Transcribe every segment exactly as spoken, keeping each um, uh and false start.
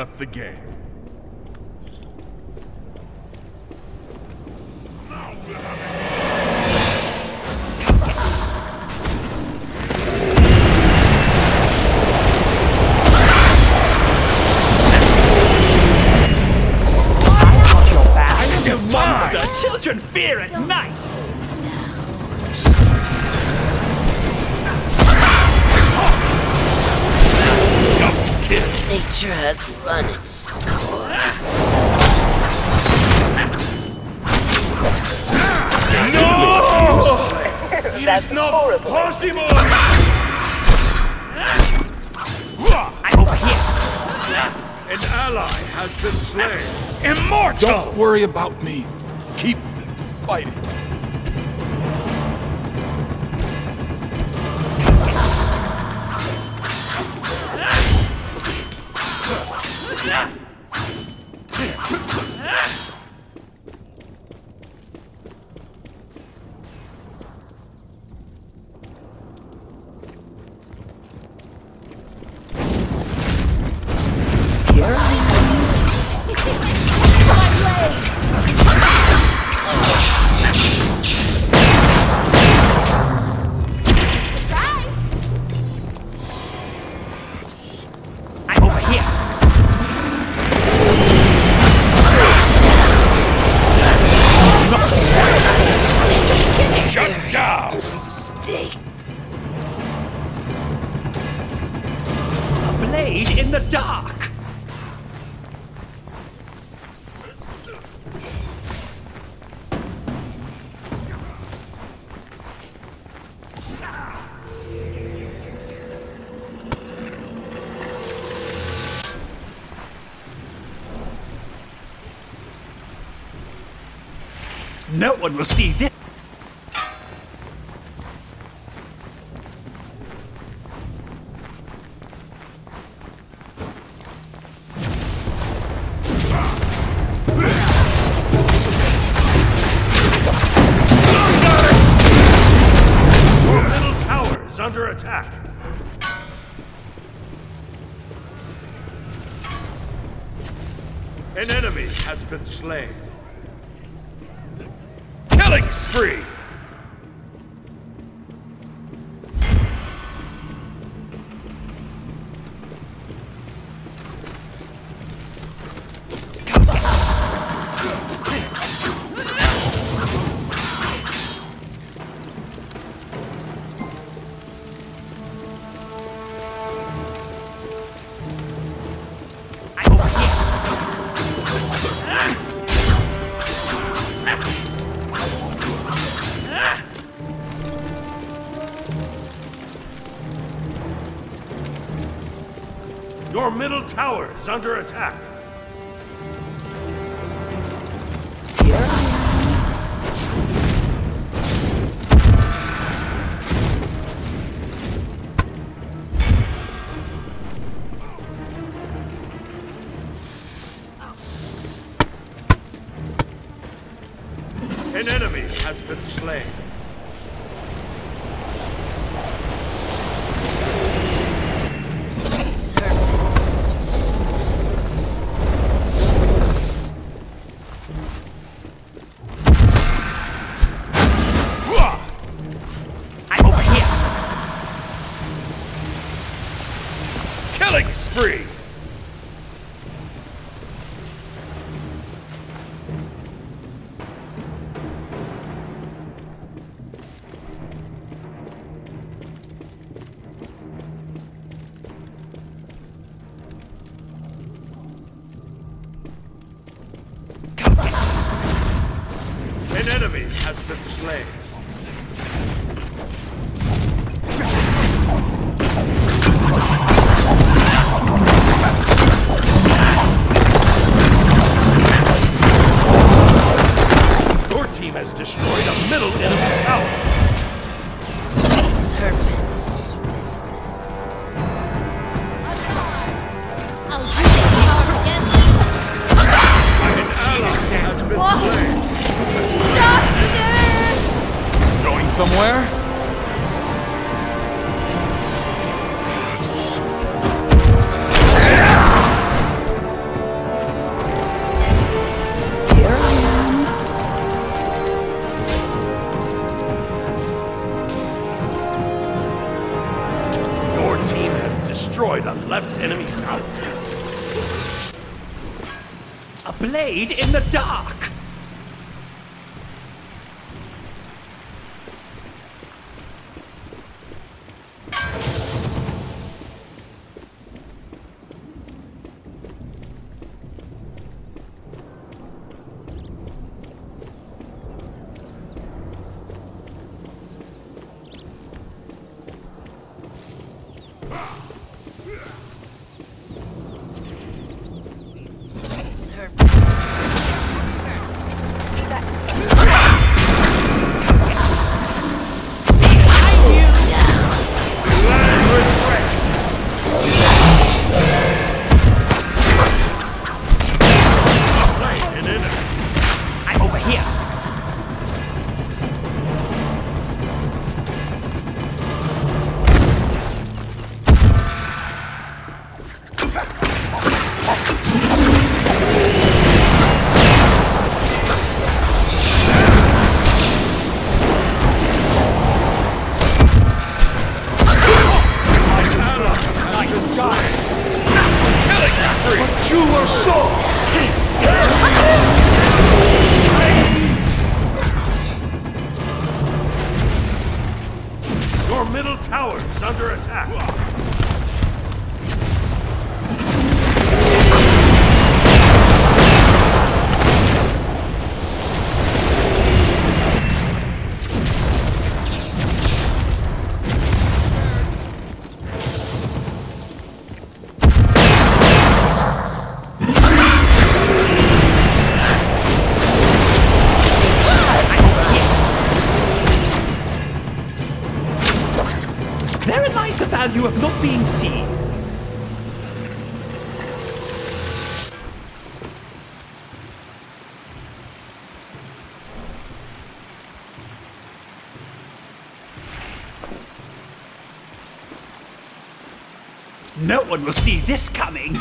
Up the game. You monster! Children fear at night! Nature has run its course. No! It is not possible! I'm over here! An ally has been slain. Immortal! Don't worry about me. Keep fighting. Blade in the dark! No one will see this! Under attack. An enemy has been slain. Killing spree. Your middle tower is under attack. Here I am. An enemy has been slain. Killing spree! An enemy has been slain. Your team has destroyed a middle enemy tower. Serpents. I'll use the power against you. An ally has been slain. Going somewhere? blade in the dark. Your middle tower is under attack. Therein lies the value of not being seen. No one will see this coming.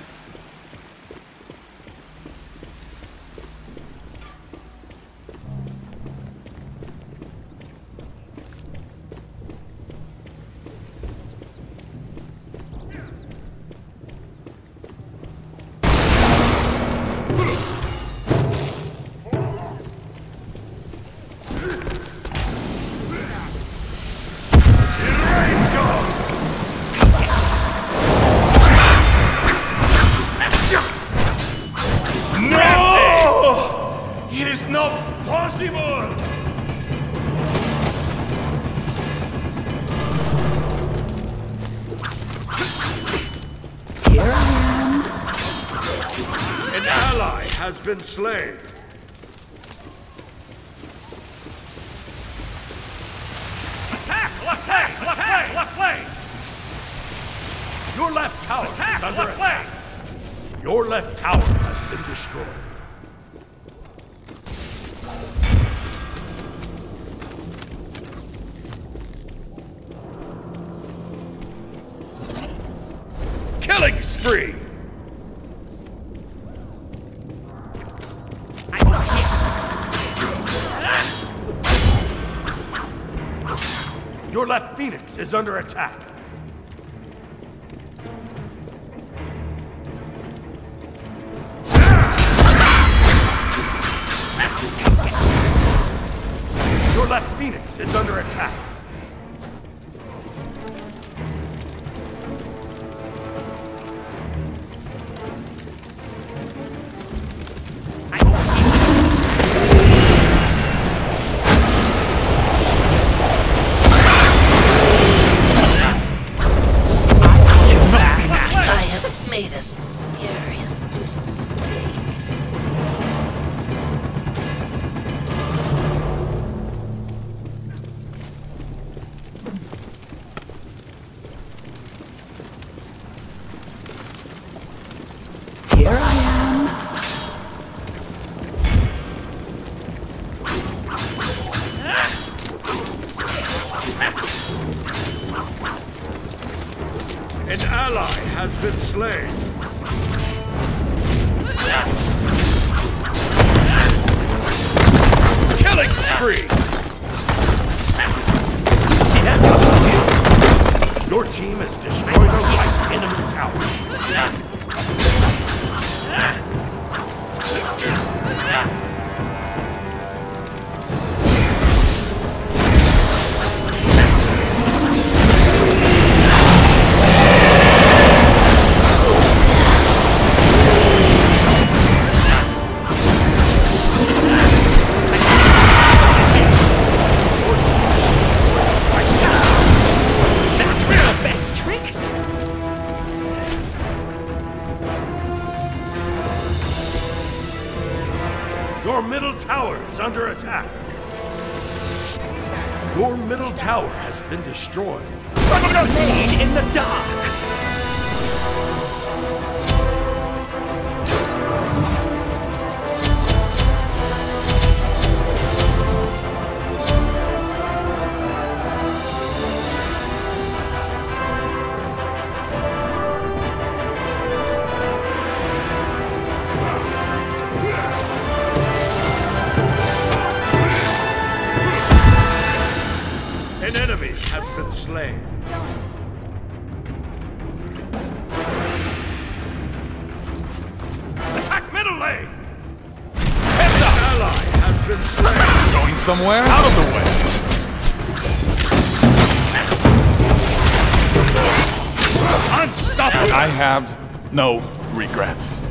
It is not possible! Here I am. An ally has been slain. Attack! Left flank! Left flank! Left flank! Your left tower attack, is under left attack. Flank. Your left tower has been destroyed. Killing spree! Your left Phoenix is under attack. Your left Phoenix is under attack. Made a serious mistake. Here I am. An ally has been slain. Killing spree! Did you see that? Your team has destroyed a right enemy tower. Your middle tower is under attack. Your middle tower has been destroyed. Made in the dark. An enemy has been slain. Attack middle lane! Heads up! An ally has been slain. Going somewhere? Out of the way! Unstoppable! I have no regrets.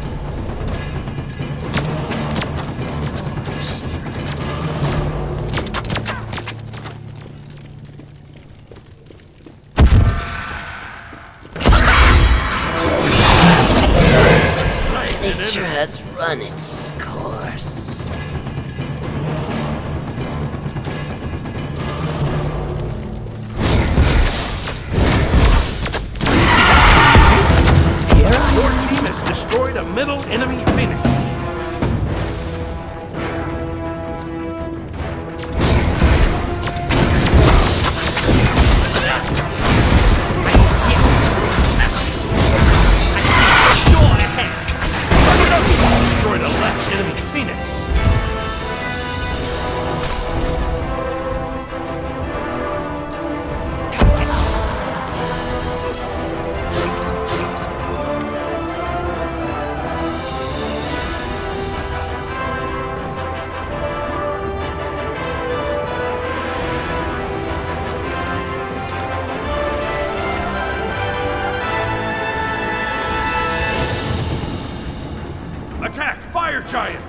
Nature has run its course. Your team has destroyed a middle enemy Phoenix. Destroyed a left enemy Phoenix. Attack! Fire Giant!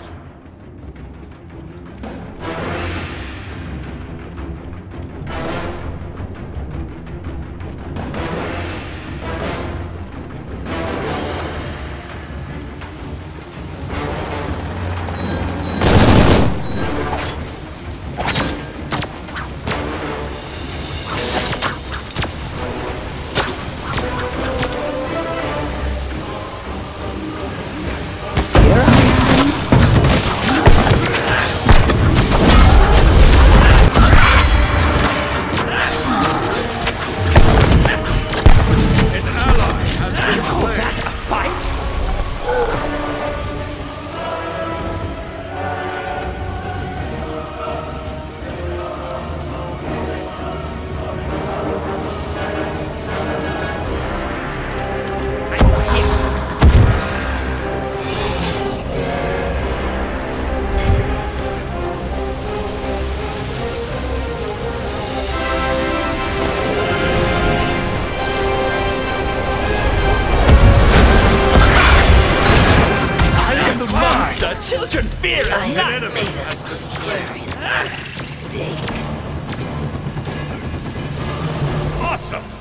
Children fear I and have not. made a serious mistake. Awesome!